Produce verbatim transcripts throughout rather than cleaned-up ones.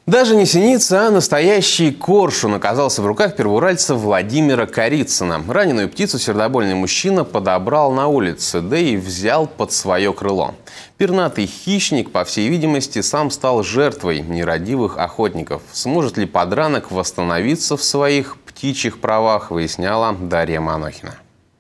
Даже не синица, а настоящий коршун оказался в руках первоуральца Владимира Корицына. Раненую птицу сердобольный мужчина подобрал на улице, да и взял под свое крыло. Пернатый хищник, по всей видимости, сам стал жертвой нерадивых охотников. Сможет ли подранок восстановиться в своих птичьих правах, выясняла Дарья Манохина.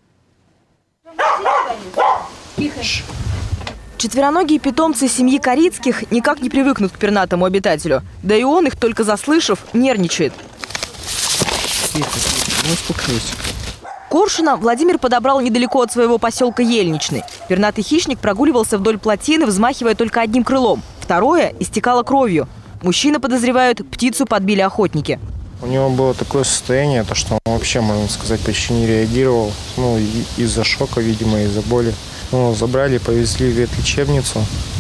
Четвероногие питомцы семьи Корицких никак не привыкнут к пернатому обитателю. Да и он их, только заслышав, нервничает. Тихо, тихо, не успокойся. Коршуна Владимир подобрал недалеко от своего поселка Ельничный. Пернатый хищник прогуливался вдоль плотины, взмахивая только одним крылом. Второе истекало кровью. Мужчина подозревают, птицу подбили охотники. У него было такое состояние, то, что он вообще, можно сказать, почти не реагировал. Ну, из-за шока, видимо, из-за боли. Ну, забрали, повезли в ветлечебницу.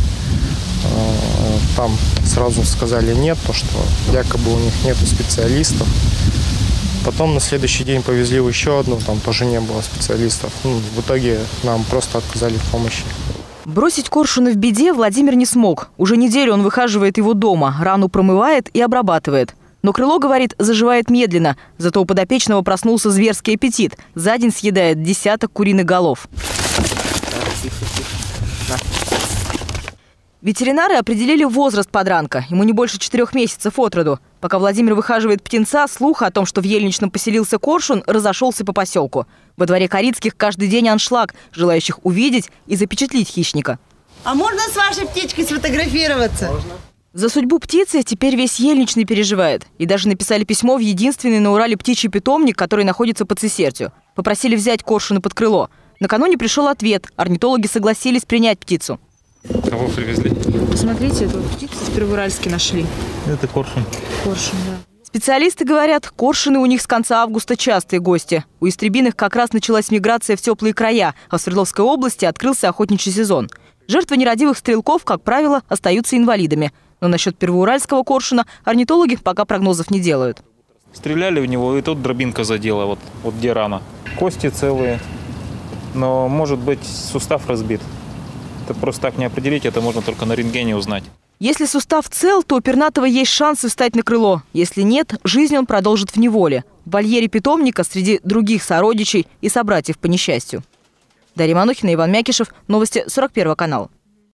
Там сразу сказали нет, то, что якобы у них нет специалистов. Потом на следующий день повезли в еще одну, там тоже не было специалистов. Ну, в итоге нам просто отказали в помощи. Бросить коршуна в беде Владимир не смог. Уже неделю он выхаживает его дома, рану промывает и обрабатывает. Но крыло, говорит, заживает медленно. Зато у подопечного проснулся зверский аппетит. За день съедает десяток куриных голов. Ветеринары определили возраст подранка. Ему не больше четырех месяцев от роду. Пока Владимир выхаживает птенца, слух о том, что в Ельничном поселился коршун, разошелся по поселку. Во дворе Корицких каждый день аншлаг, желающих увидеть и запечатлить хищника. А можно с вашей птичкой сфотографироваться? Можно. За судьбу птицы теперь весь Ельничный переживает. И даже написали письмо в единственный на Урале птичий питомник, который находится под Цисертью. Попросили взять коршуна под крыло. Накануне пришел ответ. Орнитологи согласились принять птицу. Кого привезли? Посмотрите, эту птицу в Первоуральске нашли. Это коршун. Коршун, да. Специалисты говорят, коршуны у них с конца августа частые гости. У истребиных как раз началась миграция в теплые края, а в Свердловской области открылся охотничий сезон. Жертвы нерадивых стрелков, как правило, остаются инвалидами. Но насчет первоуральского коршуна орнитологи пока прогнозов не делают. Стреляли в него, и тут дробинка задела, вот, вот где рана. Кости целые, но может быть сустав разбит. Это просто так не определить, это можно только на рентгене узнать. Если сустав цел, то у пернатого есть шансы встать на крыло. Если нет, жизнь он продолжит в неволе. В вольере питомника среди других сородичей и собратьев по несчастью. Дарья Манохина, Иван Мякишев. Новости сорок первого канала.